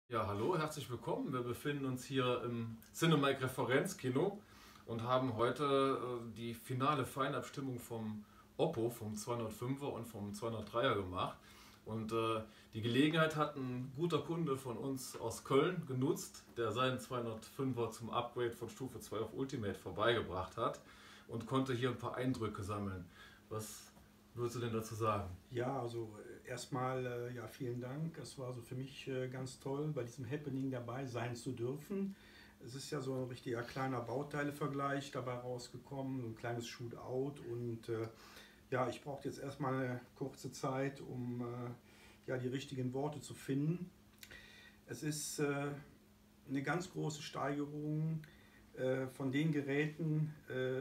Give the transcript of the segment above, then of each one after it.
Ja, hallo, herzlich willkommen. Wir befinden uns hier im Cinemike Referenzkino und haben heute die finale Feinabstimmung vom Oppo, vom 205er und vom 203er gemacht. Und die Gelegenheit hat ein guter Kunde von uns aus Köln genutzt, der seinen 205er zum Upgrade von Stufe 2 auf Ultimate vorbeigebracht hat und konnte hier ein paar Eindrücke sammeln. Was würdest du denn dazu sagen? Ja, also erstmal ja, vielen Dank. Es war so für mich ganz toll, bei diesem Happening dabei sein zu dürfen. Es ist ja so ein richtiger kleiner Bauteilevergleich dabei rausgekommen, so ein kleines Shootout und ja, ich brauchte jetzt erstmal eine kurze Zeit, um ja, die richtigen Worte zu finden. Es ist eine ganz große Steigerung von den Geräten,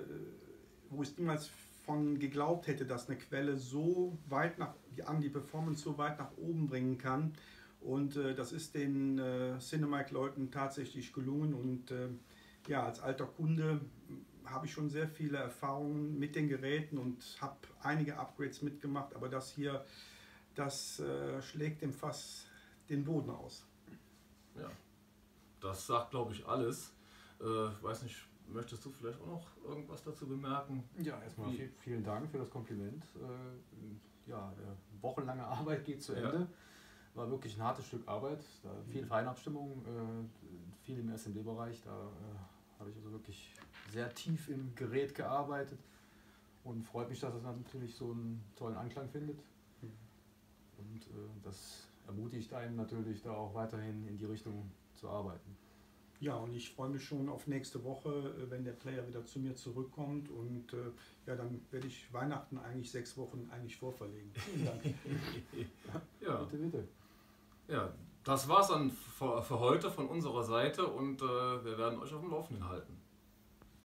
wo ich niemals von geglaubt hätte, dass eine Quelle so weit die Performance so weit nach oben bringen kann. Und das ist den Cinemike-Leuten tatsächlich gelungen. Und ja, als alter Kunde habe ich schon sehr viele Erfahrungen mit den Geräten und habe einige Upgrades mitgemacht. Aber das hier, das schlägt dem Fass den Boden aus. Ja, das sagt, glaube ich, alles. Weiß nicht, möchtest du vielleicht auch noch irgendwas dazu bemerken? Ja, erstmal vielen Dank für das Kompliment. Ja, wochenlange Arbeit geht zu Ende. Ja. War wirklich ein hartes Stück Arbeit. Da viel Feinabstimmung, viel im SMD-Bereich. Da habe ich also wirklich sehr tief im Gerät gearbeitet und freut mich, dass es natürlich so einen tollen Anklang findet. Und das ermutigt einen natürlich, da auch weiterhin in die Richtung zu arbeiten. Ja, und ich freue mich schon auf nächste Woche, wenn der Player wieder zu mir zurückkommt. Und ja, dann werde ich Weihnachten eigentlich 6 Wochen eigentlich vorverlegen. Vielen Dank. Ja. Bitte, bitte. Ja, das war's dann für heute von unserer Seite und wir werden euch auf dem Laufenden halten.